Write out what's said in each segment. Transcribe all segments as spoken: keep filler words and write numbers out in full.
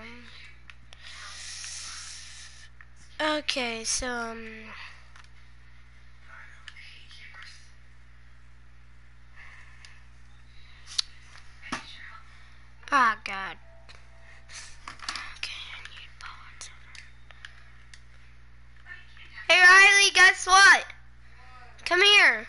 Okay, so um. Ah, God. Okay, I need bullets. Hey, Riley, guess what? Come here.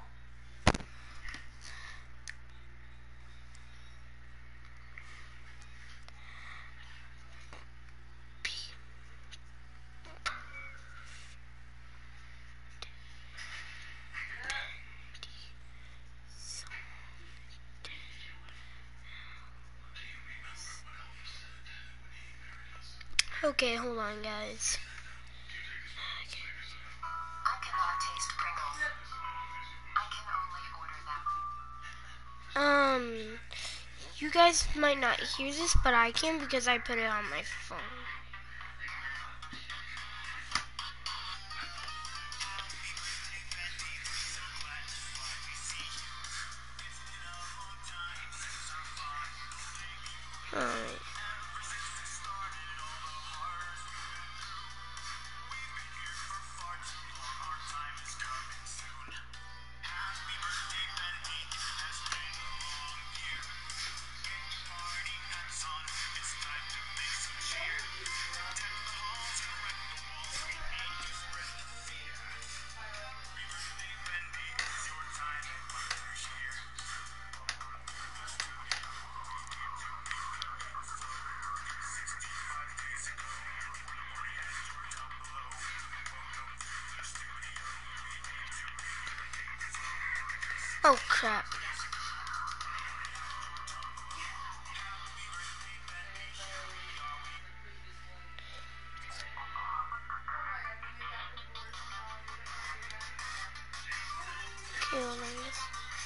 Okay, hold on, guys. I cannot taste Pringles. I can only order them. Um, you guys might not hear this, but I can because I put it on my phone. Alright. Oh, crap. Okay, hold on, guys.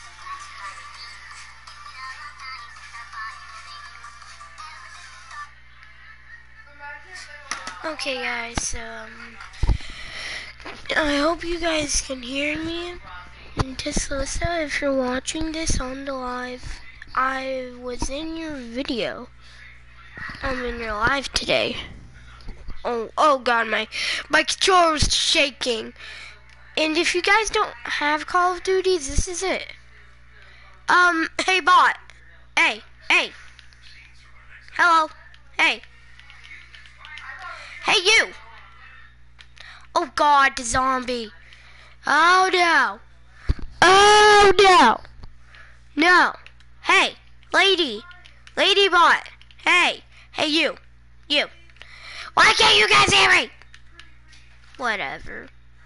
Okay, guys, so, um, I hope you guys can hear me. And Tesla, if you're watching this on the live, I was in your video. I'm in your live today. Oh, oh God, my my controller's shaking. And if you guys don't have Call of Duties, this is it. Um, hey bot. Hey, hey. Hello. Hey. Hey you. Oh God, the zombie. Oh no. Oh no. No. Hey, lady. Lady bot. Hey. Hey you. You. Why can't you guys hear me? Whatever.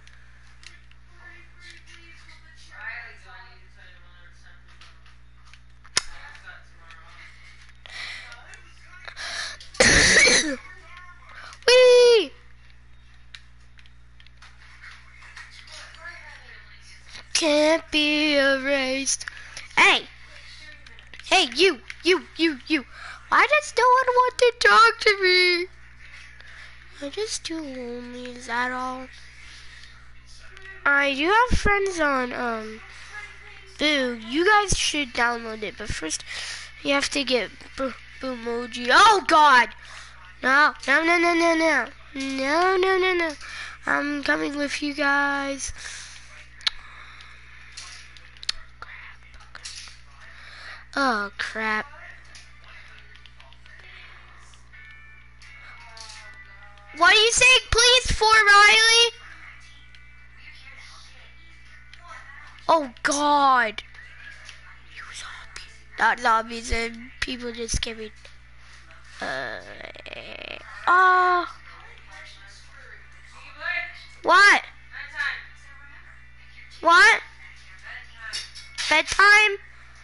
Whee! Can't be erased. Hey! Hey, you! You! You! You! Why does no one want to talk to me? I'm just too lonely, is that all? I do have friends on, um, Boo. You guys should download it, but first you have to get B- Boomoji. Oh, God! No, no, no, no, no, no. No, no, no, no. I'm coming with you guys. Oh, crap. What are you saying, please, for Riley? Oh, God. You zombie. Not zombies, and people just giving. Uh. Uh. What? What? Bedtime?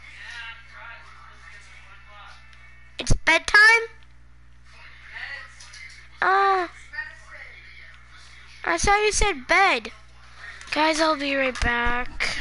It's bedtime? Uh. I thought you said bed. Guys, I'll be right back.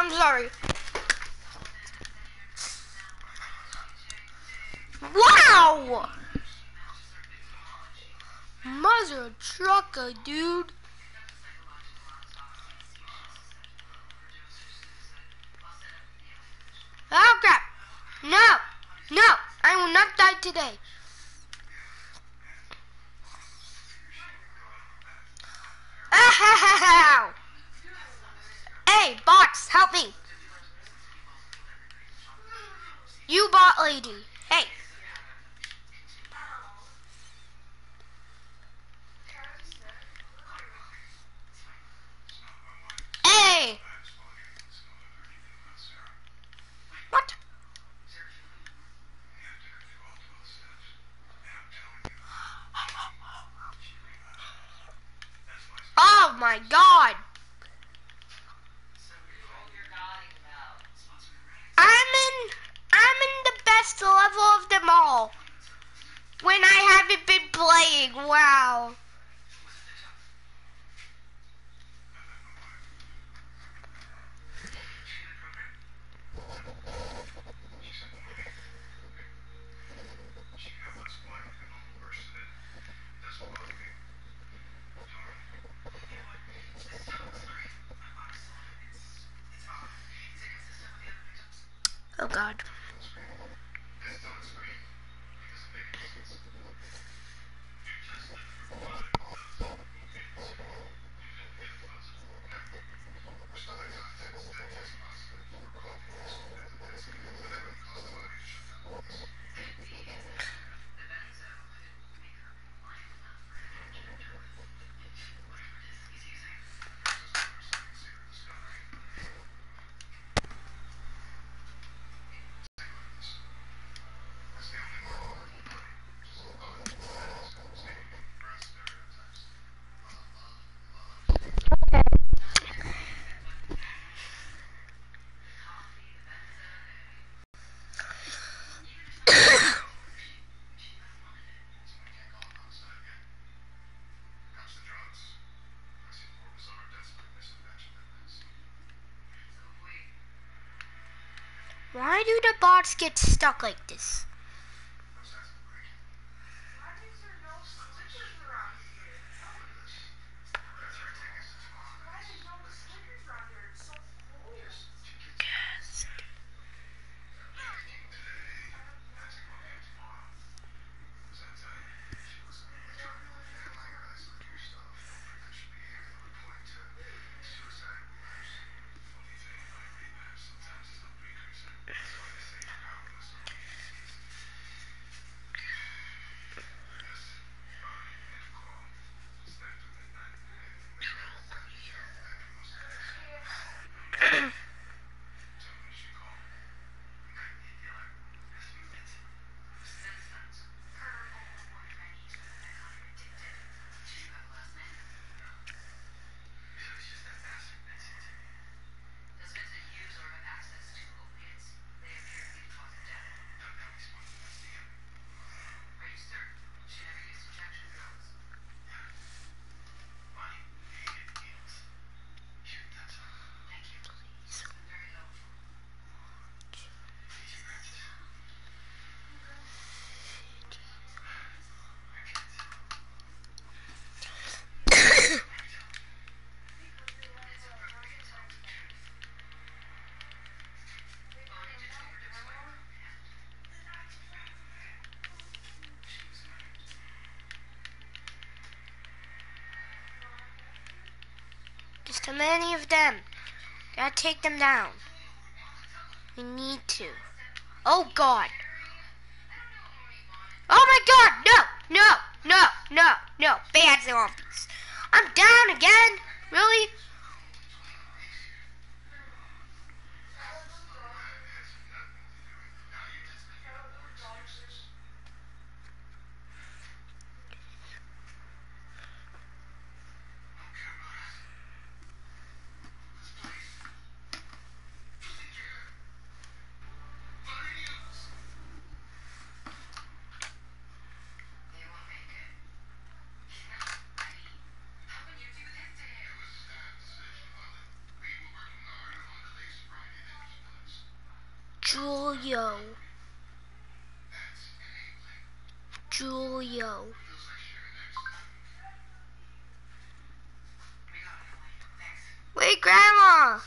I'm sorry. Wow! Mother trucker, dude. Oh crap! No! No! I will not die today. Ow! Hey, bots, help me. You bot lady. Hey. Hey! What? Oh my god! I'm in I'm in the best level of them all. When I haven't been playing, wow. Oh god. Why do the bots get stuck like this? There's too many of them. Gotta take them down. We need to. Oh god. Oh my god, no, no, no, no, no. Bad zombies. I'm down again? Really? Julio. Julio. Wait, Grandma!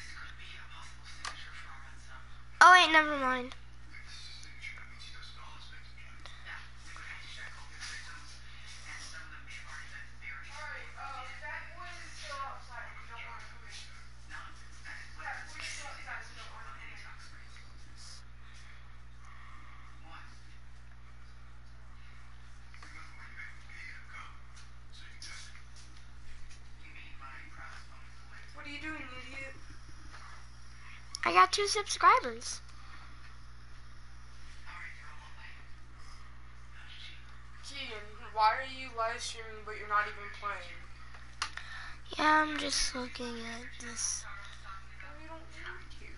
Oh wait, never mind. What are you doing, idiot? I got two subscribers. Keegan, why are you live streaming but you're not even playing? Yeah, I'm just looking at this. We don't need you.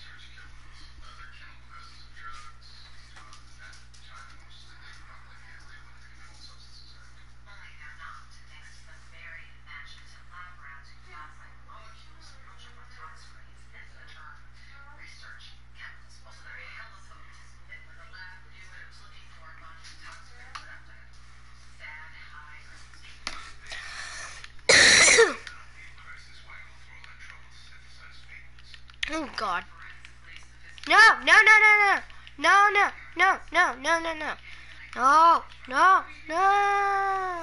Oh God. No, no, no, no, no. No, no, no, no, no, no, no. No, no, no.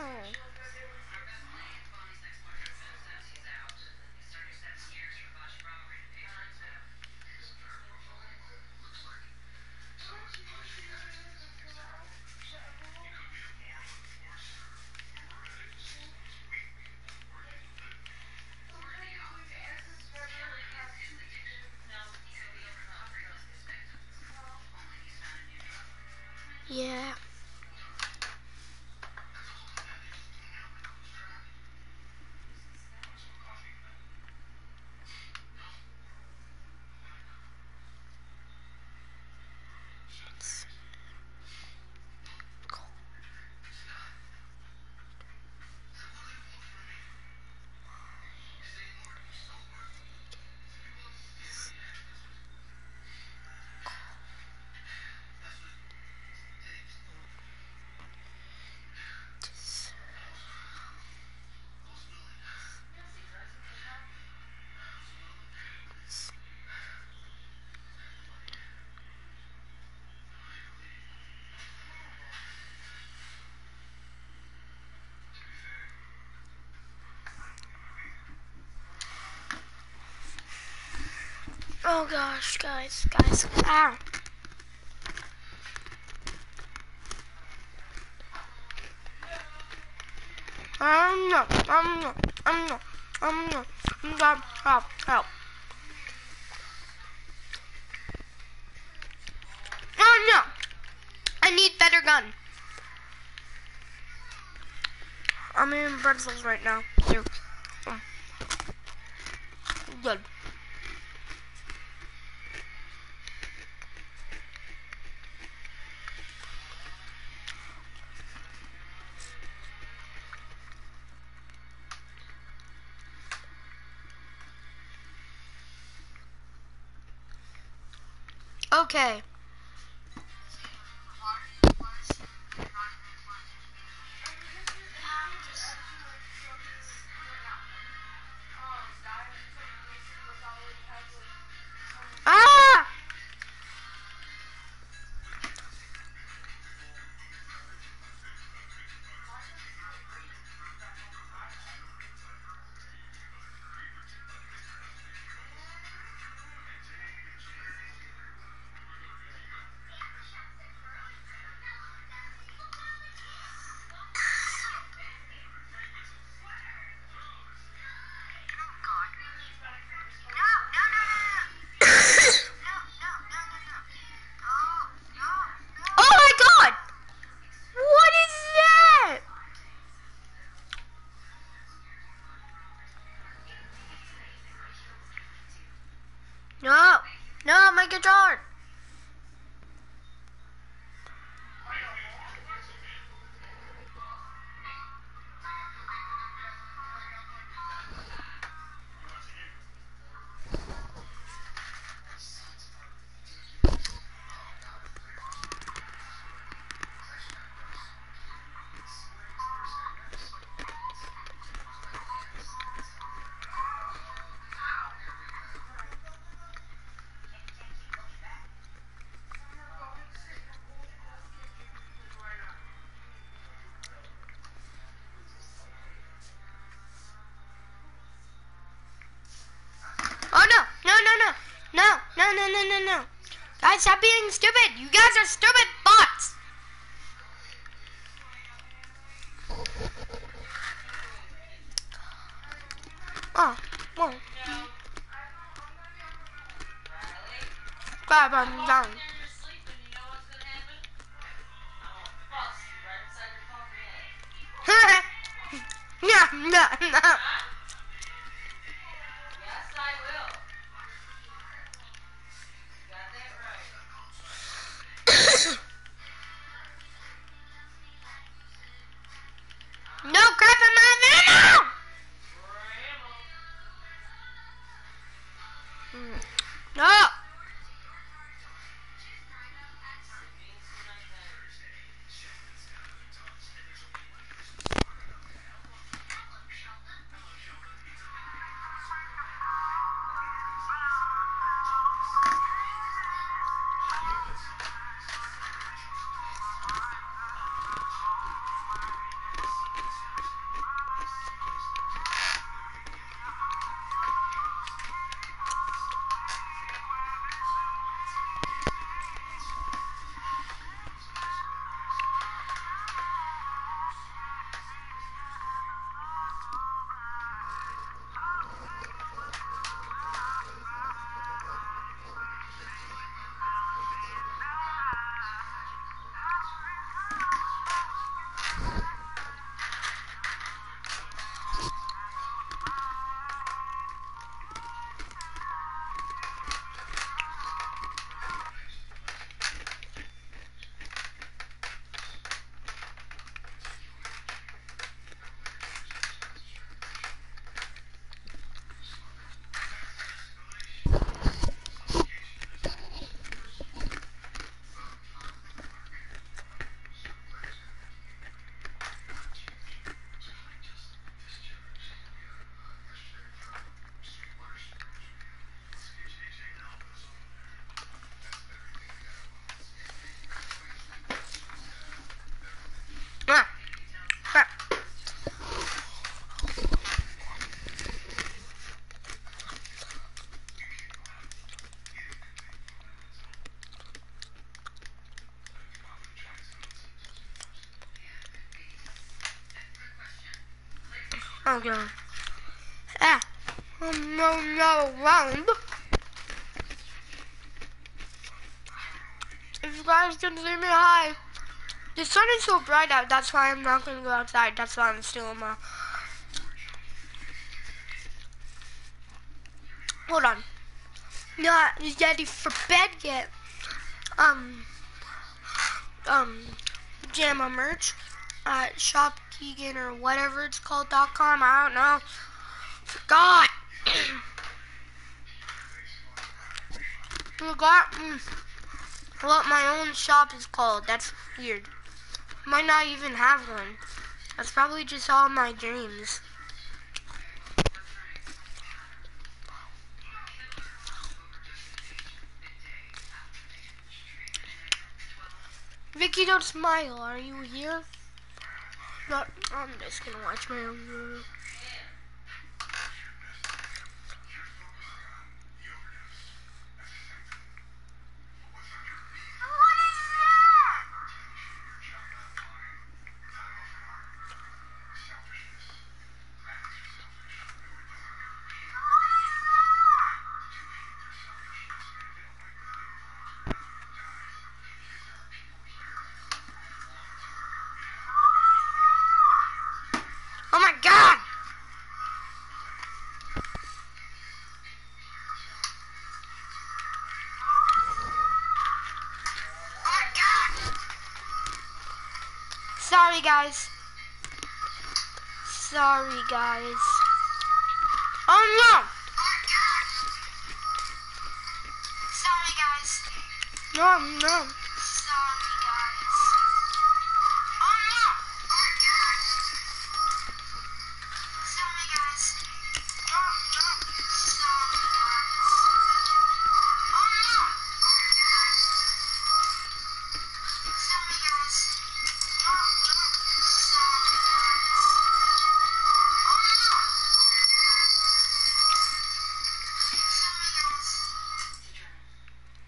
Yeah. Oh gosh, guys, guys. Ow. Um, no, um, no, um, no, um, no, um, no, help, help. Oh no, I need better gun. I'm in pretzels right now. Here. Um, Good. Okay. Ah! Oh my God! What is that? No, no, my guitar. no, no. Guys, stop being stupid. You guys are stupid bots. Oh, well. Bye, bye, bye. Yeah, no, no. Yes, I will. You got that right. No crap in my venom! Mm. No! Ah, crap. Okay. Ah. Oh, no, no, round. If you guys can see me, hi. The sun is so bright out, that's why I'm not going to go outside. That's why I'm still in my... Hold on. Not ready for bed yet. Um, um, Pajama merch at Shop Keegan or whatever it's called dot com. I don't know. Forgot. Forgot mm, what my own shop is called. That's weird. Might not even have one. That's probably just all my dreams. Vicky, don't smile. Are you here? No, I'm just gonna watch my own video. Oh my god! Oh my god! Sorry guys. Sorry guys. Oh no! Sorry guys. No, no. Sorry guys. Oh no! Sorry guys. No, no. Sorry guys. Oh no! Sorry guys. No, no. Sorry guys. Oh no! Sorry guys.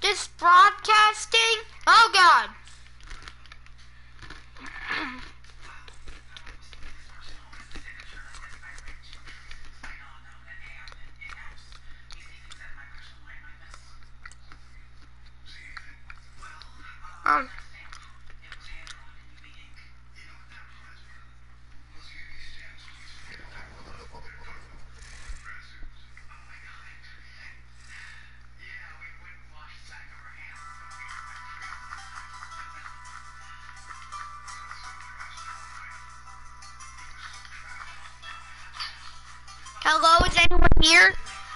This broadcasting? Oh God. Um. Hello, is anyone here?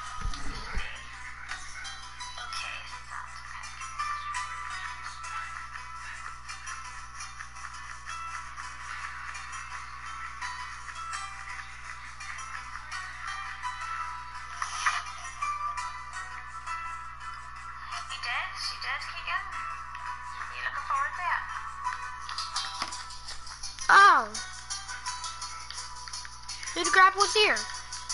You did? She did, Keegan? You looking forward to it? Oh. Who the crap was here?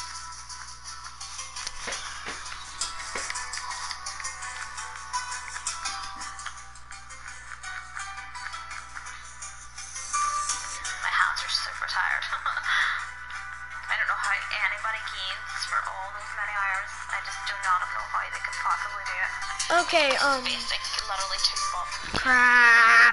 My hands are super tired. I don't know how anybody gains for all those many hours. I just do not know how they could possibly do it. Okay, um. Basic, literally two buttons. Crap.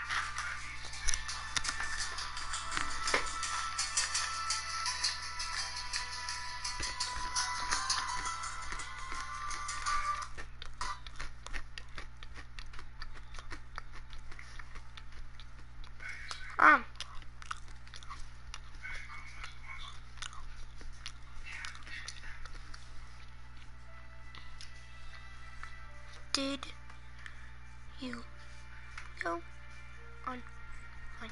Um. Did you go on on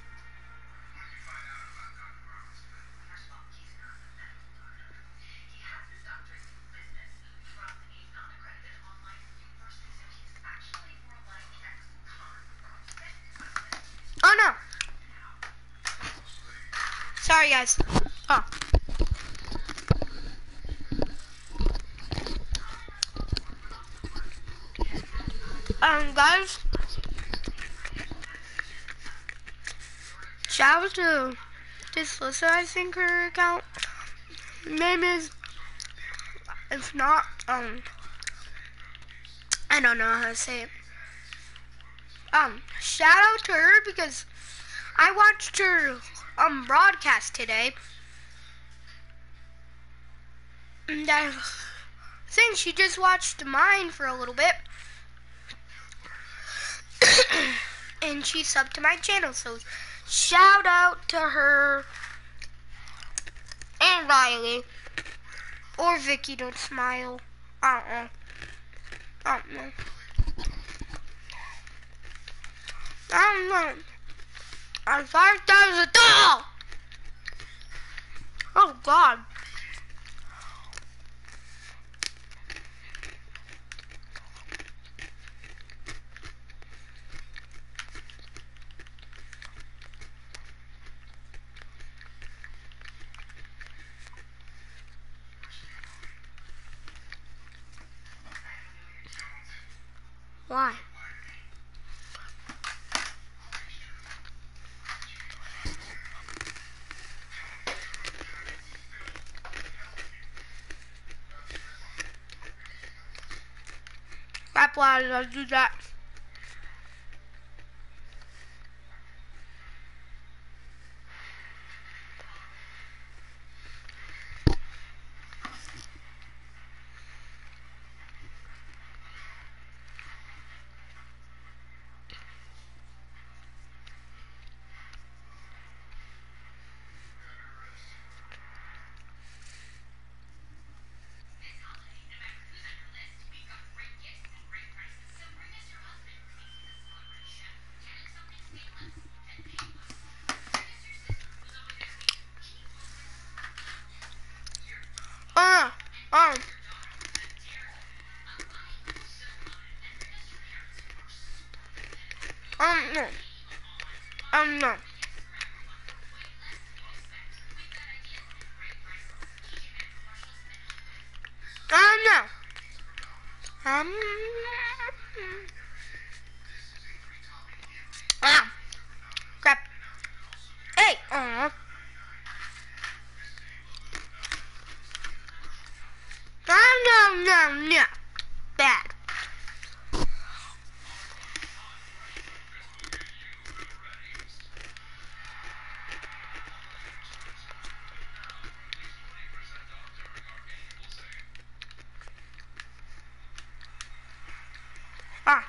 Oh no. Sorry guys. Oh. Um guys. Shout out to this Lisa, I think her account name is. If not, um I don't know how to say it. Um, shout out to her because I watched her um broadcast today. And I think she just watched mine for a little bit. And she subbed to my channel, so shout out to her and Riley. Or Vicky, don't smile. I don't know. I don't know. I don't know. I thought that was a doll! Oh God. Why? That's why I do that. Uh, um. Um, no. Um, no. Um, no. Um, Ah! Crap. Hey! Aw. No, no, no, no. Bad. Ah.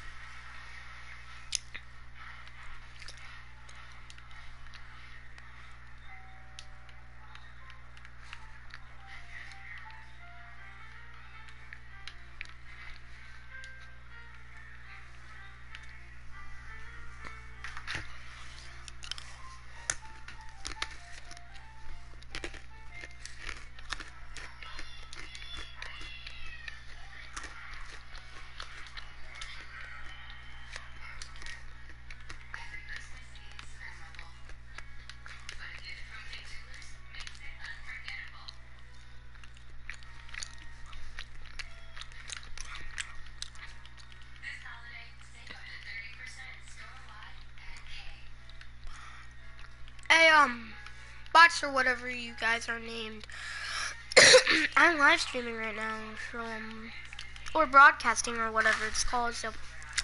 Hey, um, bots or whatever you guys are named. I'm live streaming right now from, or broadcasting or whatever it's called, so.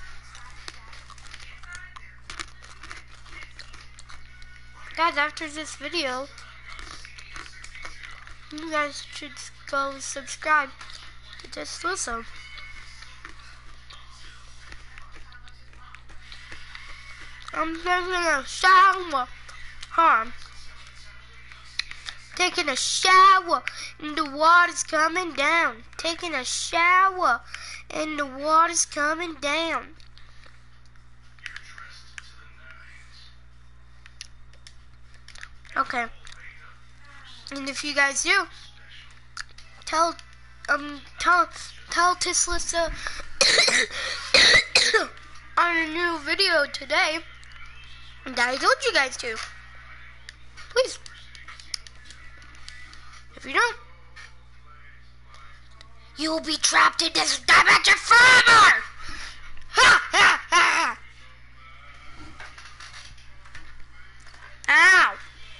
Guys, after this video, you guys should go subscribe to Just Listen. I'm taking a shower. Huh? Taking a shower and the water's coming down. Taking a shower and the water's coming down. Okay. And if you guys do, tell um tell tell Tislissa on a new video today that I told you guys to. Please. If you don't, you will be trapped in this dimension forever! Ha ha ha! Ow!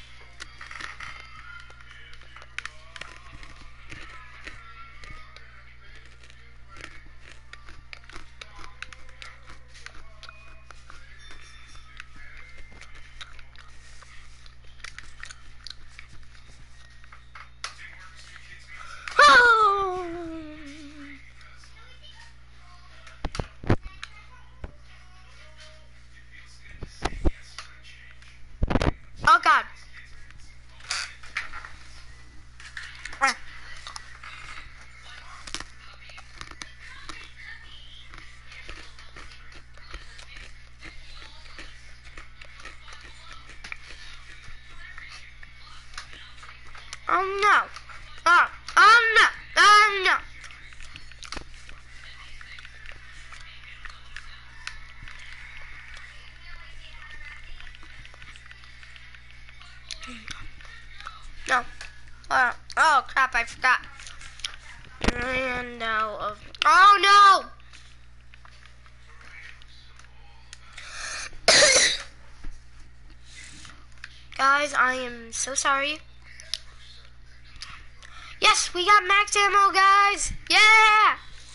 Oh God. Ah. Oh no. Oh, oh no. Oh no. No. Oh, oh crap, I forgot. And now of oh no! Guys, I am so sorry. Yes, we got max ammo, guys! Yeah!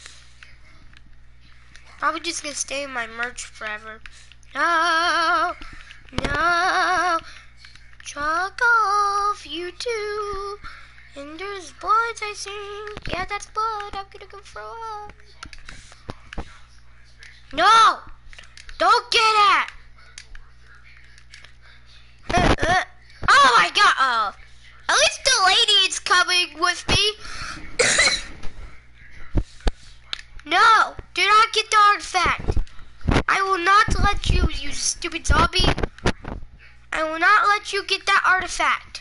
Probably just gonna stay in my merch forever. No! No! Truck off, you two! And there's blood, I think. Yeah, that's blood. I'm gonna go throw up. No! Don't get it! Uh, uh. Oh my God! Oh. At least the lady is coming with me. No! Do not get the artifact. I will not let you, you stupid zombie. I will not let you get that artifact.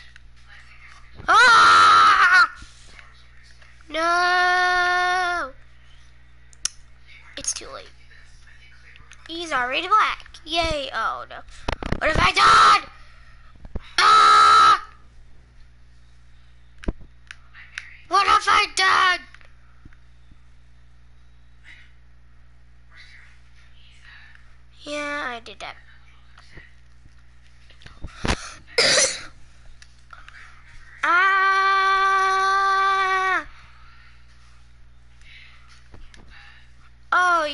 Ah! No! It's too late. He's already black. Yay. Oh no. What have I done? Ah! What have I done? Yeah, I did that.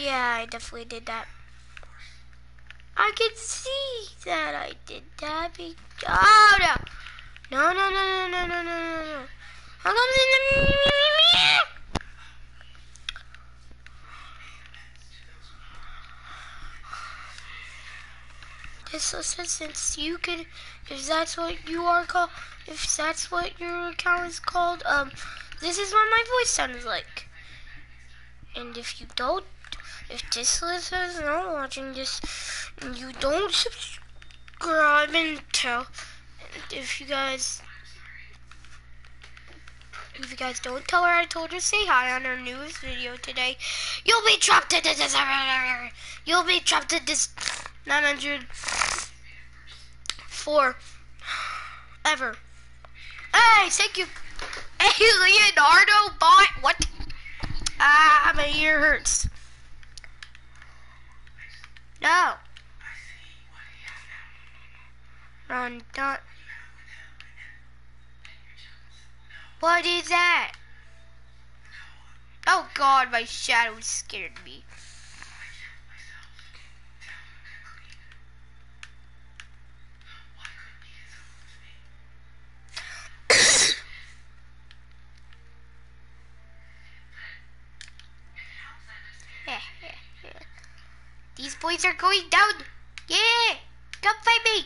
yeah, I definitely did that. I can see that I did that. Be- oh, no. No, no, no, no, no, no, no, no, no. How comes in the... This says since you can, if that's what you are called, if that's what your account is called, um, this is what my voice sounds like. And if you don't, if this listener is not watching this, and you don't subscribe and tell, if you guys, if you guys don't tell her I told her to say hi on her newest video today, you'll be trapped in this, you'll be trapped in this nine hundred four ever. Hey, thank you. Hey, Leonardo bot. What? Ah, my ear hurts. No. Run, don't. What is that? Oh God, my shadow scared me. These boys are going down. Yeah, come fight me.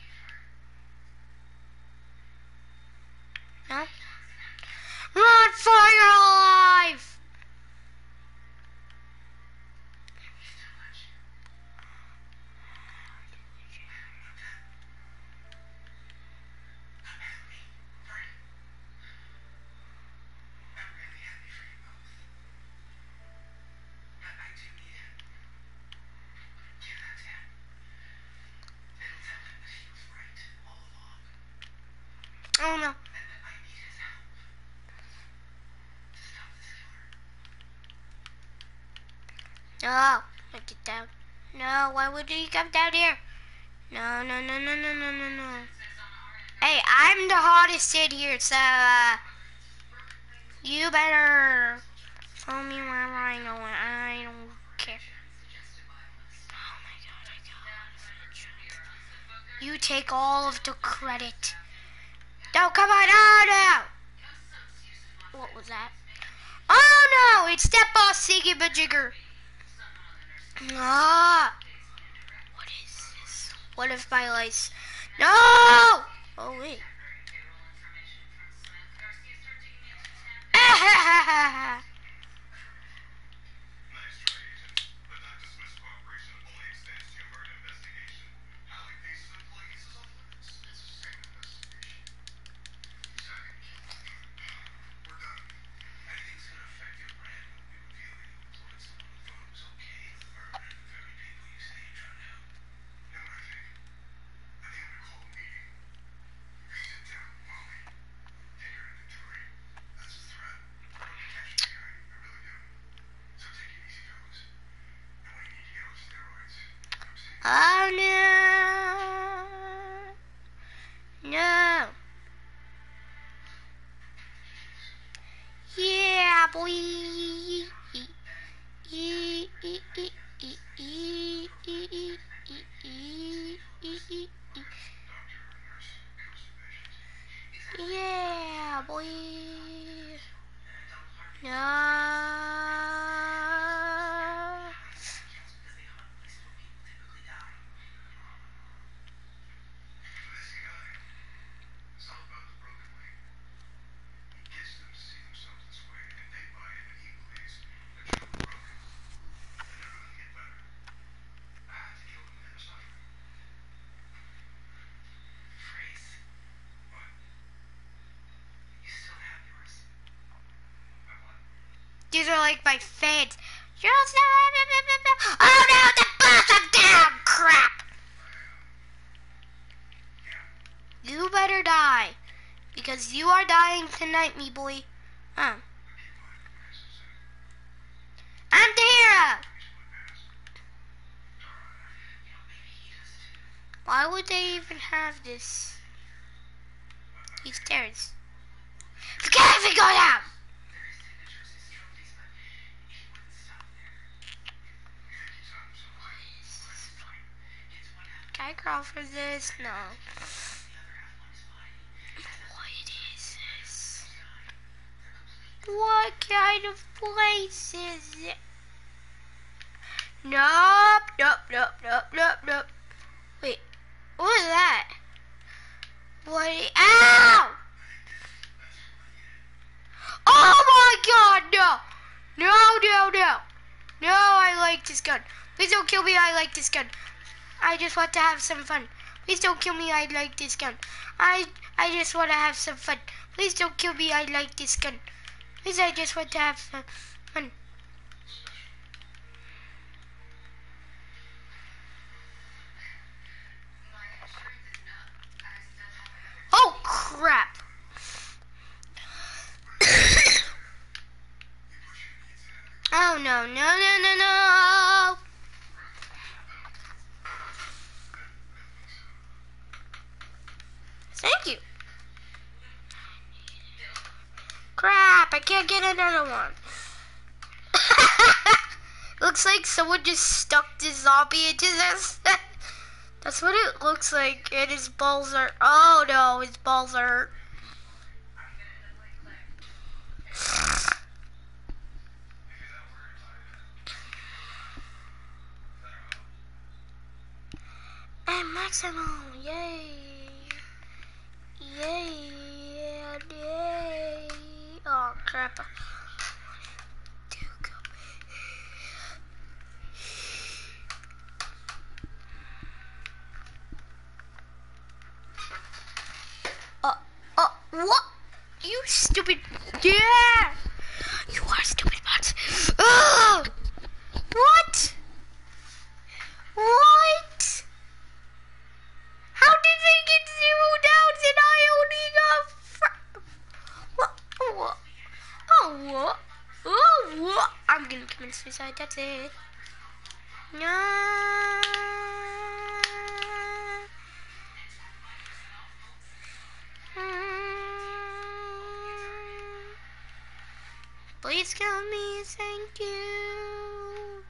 No. Run for your life. Oh no. No, get down. No, why would you come down here? No, no, no, no, no, no, no, no. Hey, I'm the hottest in here, so, uh, you better follow me wherever I go, and I don't care. Oh my God, I got it. You take all of the credit. No, come on, oh no! What was that? Oh no, it's that boss thingy-majigger. Ah! What is this? What if my lights... No! Oh wait. Oh no! No! Yeah, boy! Yeah, boy! No! These are like my fans. Oh no, the bus is down! Crap! You better die. Because you are dying tonight, me boy. Huh. I'm the hero! Why would they even have this? These stairs. You can't even go down! I crawl for this? No. What is this? What kind of place is it? Nope, nope, nope, nope, nope, nope. Wait, what was that? What? Ow! Oh my god, no! No, no, no. No, I like this gun. Please don't kill me, I like this gun. I just want to have some fun. Please don't kill me, I like this gun. I I just want to have some fun. Please don't kill me, I like this gun. Please, I just want to have some fun. Oh, crap. Oh, no, no, no, no, no. Thank you. Crap, I can't get another one. Looks like someone just stuck this zombie into this. That's what it looks like, and his balls are... Oh, no, his balls are... And maximum, yay! Yay! Yay! Oh, crap. Uh, uh, what? You stupid... Yeah! You are stupid bots. Oh! What? What? How did they get zero downs and I only got... What? What? Oh, what? Oh, what? I'm gonna commit suicide, that's it. No. Please kill me, thank you.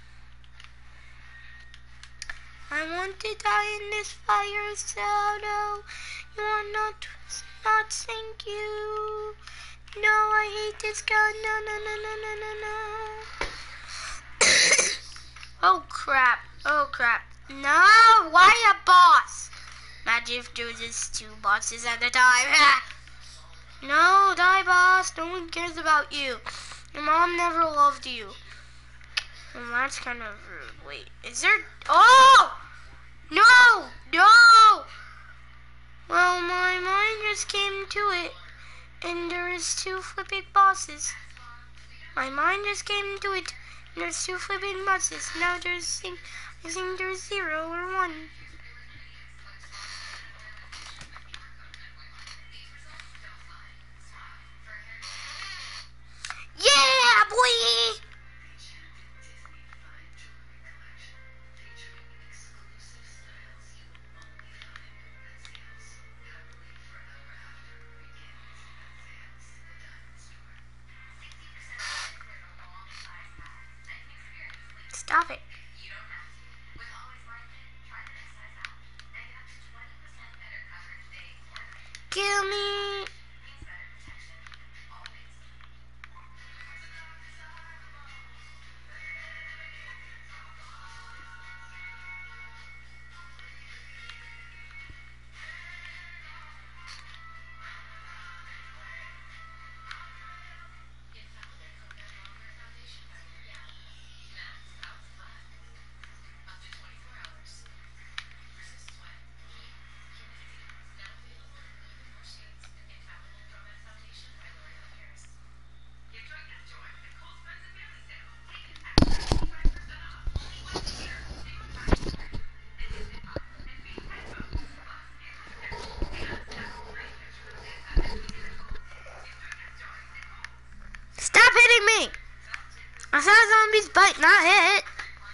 I want to die in this fire, so no, you are not, not, thank you. No, I hate this gun, no, no, no, no, no, no, no. Oh crap, oh crap. No, why a boss? Imagine if there was just two bosses at a time. No, die boss, no one cares about you. Your mom never loved you. Well, that's kind of rude. Wait, is there... Oh! No! No! Well, my mind just came to it. And there is two flipping bosses. My mind just came to it. And there's two flipping bosses. Now there's... I think there's zero or one. Yeah, boy! Stop it. Kill me. Stop hitting me! I saw zombies bite, not hit.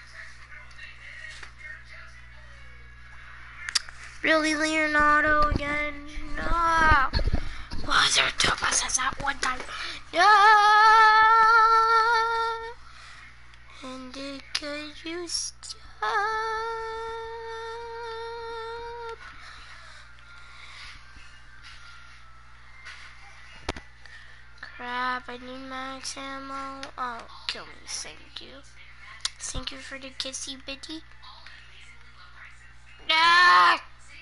Really, Leonardo again? No. Was there two buses at one time? No. And it could you stop? I need max ammo. Oh, kill me. Thank you. Thank you for the kissy bitty. Ah!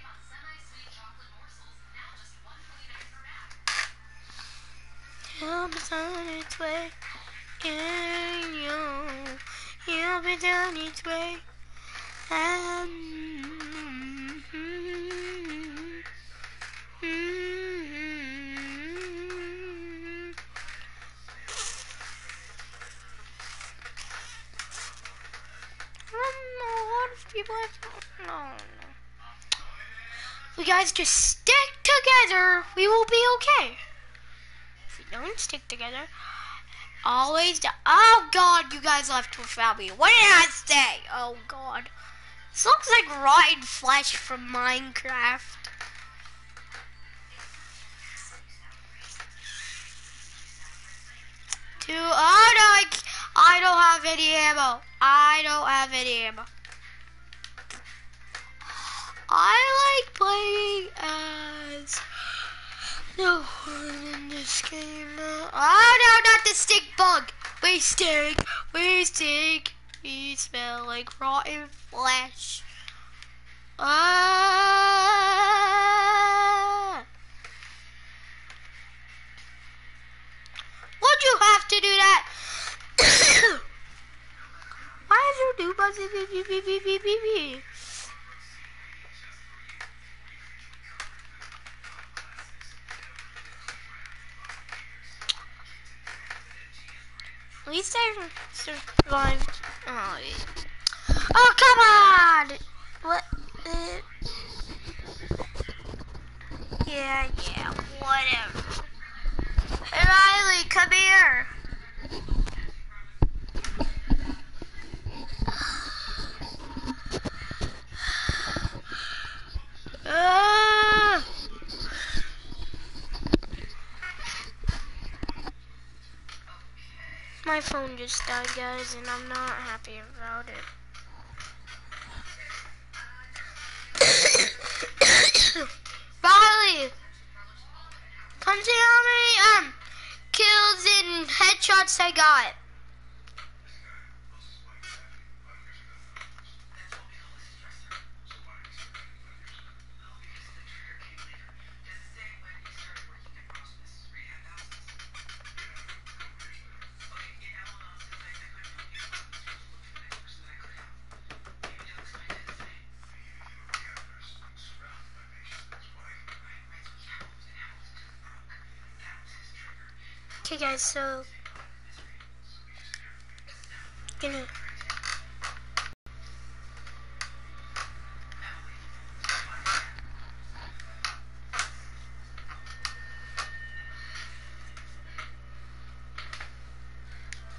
Help is on its way. Yeah, yo. Help is on its way. Um, mm-hmm. Mm-hmm. I don't know, a lot of people have to, no, no. We guys just stick together, we will be okay. If we don't stick together, always do- oh god, you guys left without me. What did I say? Oh god. This looks like rotten flesh from Minecraft. Two, oh no, I, I don't have any ammo. I don't have any ammo. I like playing as no one in this game. Oh no, not the stink bug. We stink. We stink. We smell like rotten flesh. Ah! Why'd you have to do that? Why is your new buzzing? Beep, beep, beep, beep, beep, beep. At least I survived. Oh, yeah. Oh come on! What? Uh, yeah, yeah, whatever. Hey Riley, come here. Ah! My phone just died, guys, and I'm not happy about it. Riley, come see how many um kills and headshots I got. Okay, guys, so gonna